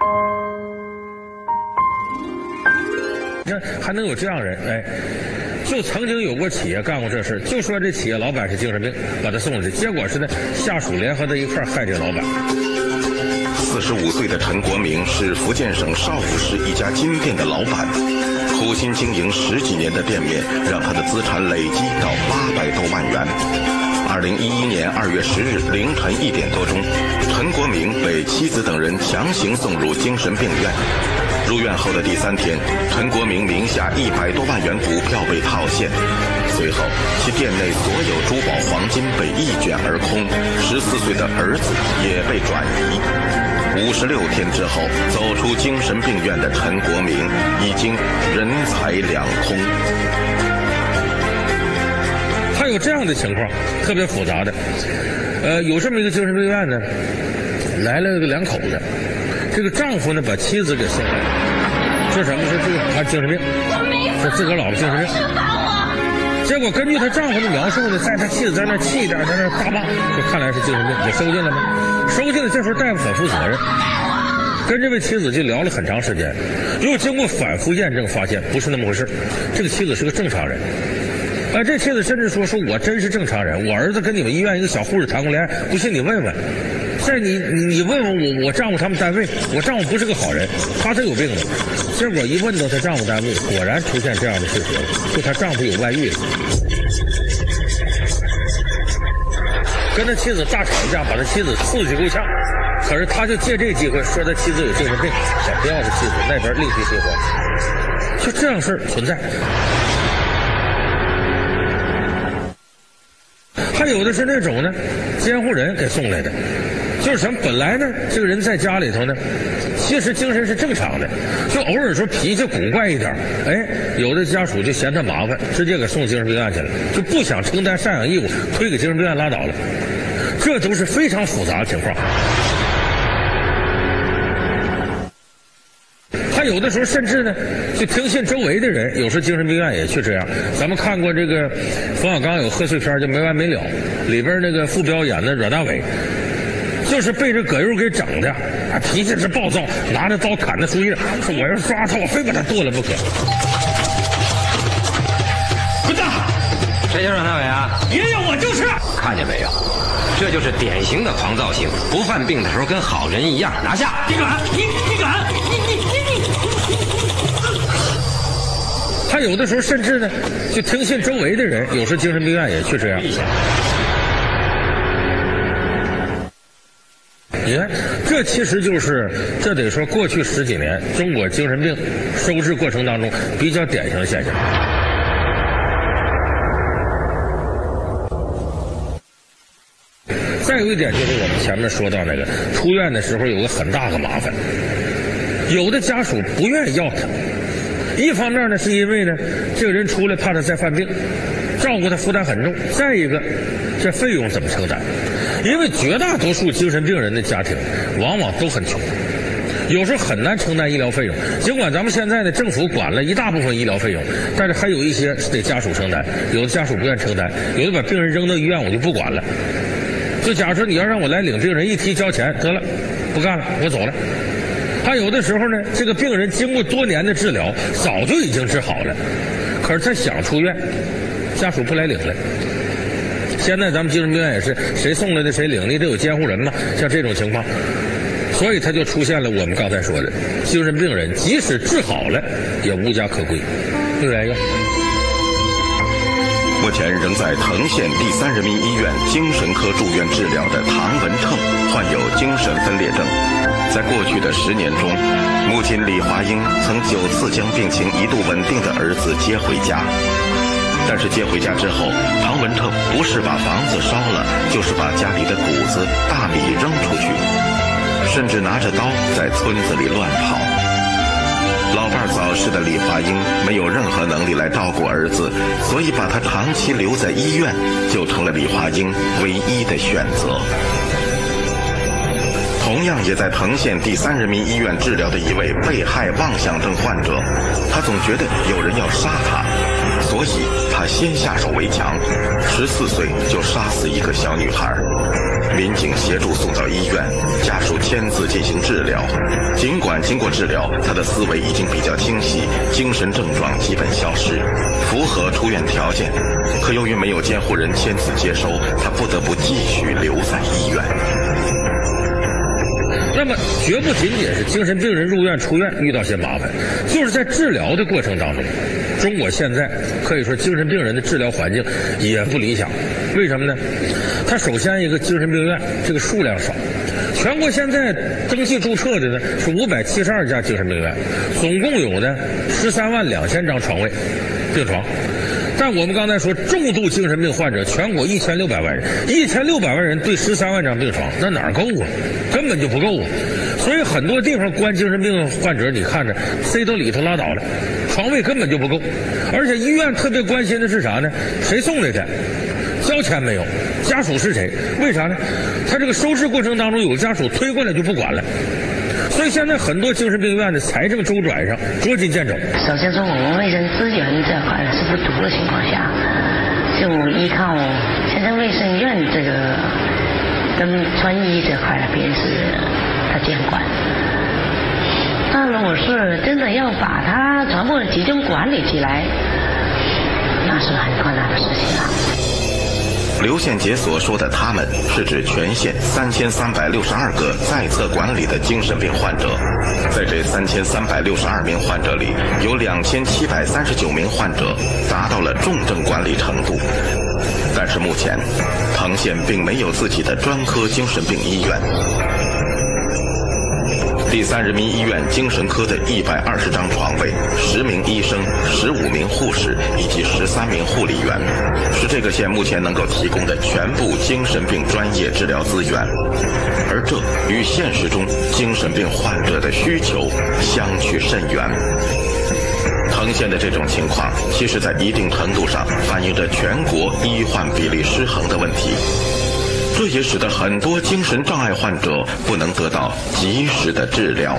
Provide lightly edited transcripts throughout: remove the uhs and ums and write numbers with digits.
你看还能有这样人，哎，就曾经有过企业干过这事，就说这企业老板是精神病，把他送了去，结果是呢下属联合在一块害这个老板。 45岁的陈国明是福建省邵武市一家金店的老板，苦心经营10几年的店面，让他的资产累积到800多万元。2011年2月10日凌晨1点多钟，陈国明被妻子等人强行送入精神病院。入院后的第3天，陈国明名下100多万元股票被套现，随后其店内所有珠宝黄金被一卷而空，14岁的儿子也被转移。56天之后，走出精神病院的陈国明已经人财两空。 还有这样的情况，特别复杂的，有这么一个精神病院呢，来了个2口子，这个丈夫呢把妻子给送来了，说什么？说这个他精神病，说自个儿老婆精神病。结果根据他丈夫的描述呢，在他妻子在那气点，在那大骂，说看来是精神病，给收进了吗？收进了，这时候大夫很负责任，跟这位妻子就聊了很长时间，又经过反复验证，发现不是那么回事，这个妻子是个正常人。这妻子甚至说我真是正常人，我儿子跟你们医院一个小护士谈过恋爱，不信你问问。在你问问我丈夫他们单位，我丈夫不是个好人，他是有病的。结果一问到他丈夫单位，果然出现这样的事实了，就她丈夫有外遇了，跟他妻子大吵架，把他妻子刺激够呛。可是他就借这个机会说他妻子有精神病，想不要他妻子，那边另辟蹊径。就这样事儿存在。还有的是那种呢，监护人给送来的，就是什么？本来呢，这个人在家里头呢，其实精神是正常的，就偶尔说脾气古怪一点，有的家属就嫌他麻烦，直接给送精神病院去了，就不想承担赡养义务，推给精神病院拉倒了。这都是非常复杂的情况。他有的时候甚至呢，就听信周围的人，有时候精神病院也去这样。咱们看过这个冯小刚有贺岁片叫《没完没了》，里边那个傅彪演的阮大伟，就是被这葛优给整的，脾气是暴躁，拿着刀砍他树叶，说我要是抓他，我非把他剁了不可。 滚蛋！ 谁叫阮大伟啊？ 爷爷，我就是。 看见没有？这就是典型的狂躁型，不犯病的时候跟好人一样。拿下！ 你敢？你敢？ 他有的时候甚至呢，就听信周围的人，有时精神病院也去这样。你看，这其实就是这得说过去10几年中国精神病收治过程当中比较典型的现象。再有一点就是我们前面说到那个出院的时候有个很大的麻烦，有的家属不愿意要他。一方面呢，是因为呢，这个人出来怕他再犯病，照顾他负担很重；再一个，这费用怎么承担？因为绝大多数精神病人的家庭往往都很穷，有时候很难承担医疗费用。尽管咱们现在的政府管了一大部分医疗费用，但是还有一些是得家属承担，有的家属不愿承担，有的把病人扔到医院我就不管了。就假如说你要让我来领病人，一提交钱得了，不干了，我走了。他有的时候呢，这个病人经过多年的治疗，早就已经治好了，可是他想出院，家属不来领了。现在咱们精神病院也是，谁送来的谁领，你得有监护人嘛，像这种情况，所以他就出现了我们刚才说的，精神病人即使治好了，也无家可归，有原因。 目前仍在藤县第3人民医院精神科住院治疗的唐文称患有精神分裂症。在过去的10年中，母亲李华英曾9次将病情一度稳定的儿子接回家。但是接回家之后，唐文称不是把房子烧了，就是把家里的谷子、大米扔出去，甚至拿着刀在村子里乱跑。老伴早逝的李华英没有任何能力来照顾儿子，所以把他长期留在医院就成了李华英唯一的选择。同样也在藤县第3人民医院治疗的一位被害妄想症患者，他总觉得有人要杀他，所以他先下手为强，14岁就杀死一个小女孩。 民警协助送到医院，家属签字进行治疗。尽管经过治疗，他的思维已经比较清晰，精神症状基本消失，符合出院条件。可由于没有监护人签字接收，他不得不继续留在医院。 那么，绝不仅仅是精神病人入院出院遇到些麻烦，就是在治疗的过程当中，中国现在可以说精神病人的治疗环境也不理想。为什么呢？它首先一个精神病院这个数量少，全国现在登记注册的呢是572家精神病院，总共有呢132000张床位，病床。但我们刚才说重度精神病患者全国1600万人，1600万人对13万张病床，那哪儿够啊？根本就不够啊！所以很多地方关精神病患者，你看着塞到里头拉倒了，床位根本就不够。而且医院特别关心的是啥呢？谁送来的？交钱没有？家属是谁？为啥呢？他这个收治过程当中有家属推过来就不管了。所以现在很多精神病院的财政周转上捉襟见肘。 首先说我们卫生资源这块是不足的情况下，就依靠县城卫生院这个跟专医这块的边是他监管。那如果是真的要把它全部集中管理起来，那是很困难的事情了。 刘宪杰所说的他们是指全县3362个在册管理的精神病患者，在这3362名患者里，有2739名患者达到了重症管理程度。但是目前，藤县并没有自己的专科精神病医院。第3人民医院精神科的120张床位，10名医生、15名护士以及13名护理员，是这个县目前能够提供的全部精神病专业治疗资源，而这与现实中精神病患者的需求相去甚远。藤县的这种情况，其实在一定程度上反映着全国医患比例失衡的问题。这也使得很多精神障碍患者不能得到及时的治疗。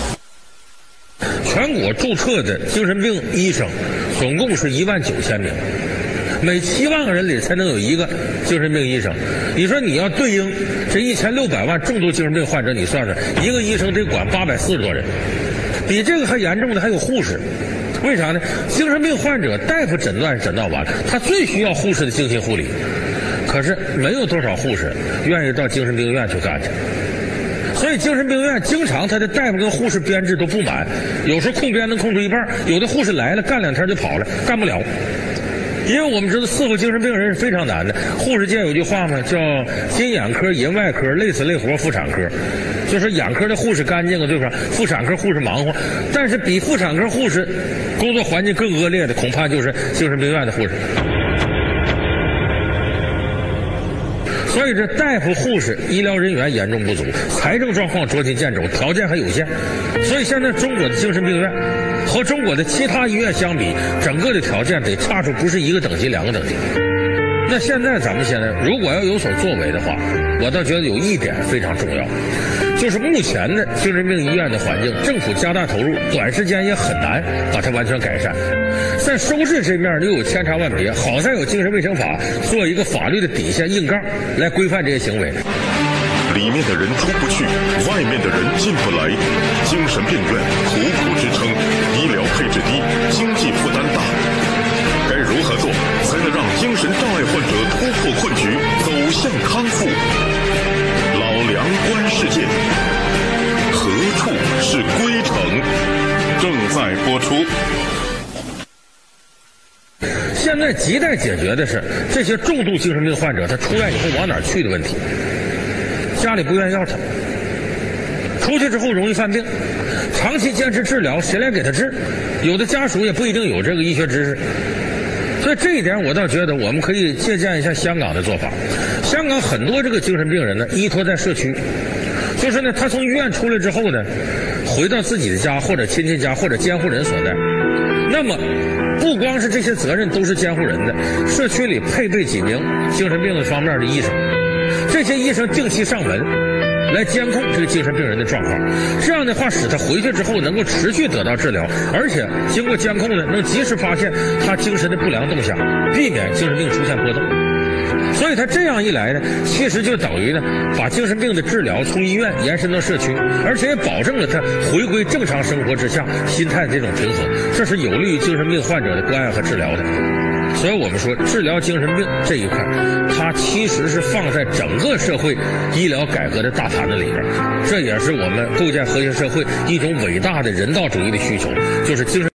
全国注册的精神病医生总共是19000名，每7万个人里才能有一个精神病医生。你说你要对应这1600万重度精神病患者，你算算，一个医生得管840多人。比这个还严重的还有护士。为啥呢？精神病患者大夫诊断完了，他最需要护士的精心护理。可是没有多少护士愿意到精神病院去干去，所以精神病院经常他的大夫跟护士编制都不满，有时候控编能控出一半，有的护士来了干2天就跑了，干不了。因为我们知道伺候精神病人是非常难的，护士界有句话嘛，叫金眼科、银外科、累死累活妇产科，就是眼科的护士干净啊，对吧？妇产科护士忙活，但是比妇产科护士工作环境更恶劣的，恐怕就是精神病院的护士。所以这大夫、护士、医疗人员严重不足，财政状况捉襟见肘，条件还有限。所以现在中国的精神病院和中国的其他医院相比，整个的条件得差出不是1个等级、2个等级。那现在咱们现在如果要有所作为的话，我倒觉得有一点非常重要，就是目前的精神病医院的环境，政府加大投入，短时间也很难把它完全改善。在收治这面又有千差万别，好在有精神卫生法做一个法律的底线硬杠来规范这些行为。 里面的人出不去，外面的人进不来，精神病院苦苦支撑，医疗配置低，经济负担大。该如何做才能让精神障碍患者突破困局，走向康复？老梁观世界，何处是归程？正在播出。 现在亟待解决的是这些重度精神病患者他出院以后往哪儿去的问题。家里不愿意要他，出去之后容易犯病，长期坚持治疗谁来给他治？有的家属也不一定有这个医学知识。所以这一点我倒觉得我们可以借鉴一下香港的做法。香港很多这个精神病人呢依托在社区，就是呢他从医院出来之后呢，回到自己的家或者亲戚家或者监护人所在。那么不光是这些责任都是监护人的，社区里配备几名精神病方面的医生，这些医生定期上门来监控这个精神病人的状况，这样的话使他回去之后能够持续得到治疗，而且经过监控呢能及时发现他精神的不良动向，避免精神病出现波动。 所以他这样一来呢，其实就等于呢，把精神病的治疗从医院延伸到社区，而且也保证了他回归正常生活之下心态的这种平衡，这是有利于精神病患者的关爱和治疗的。所以我们说，治疗精神病这一块，它其实是放在整个社会医疗改革的大盘子里边，这也是我们构建和谐社会一种伟大的人道主义的需求，就是精神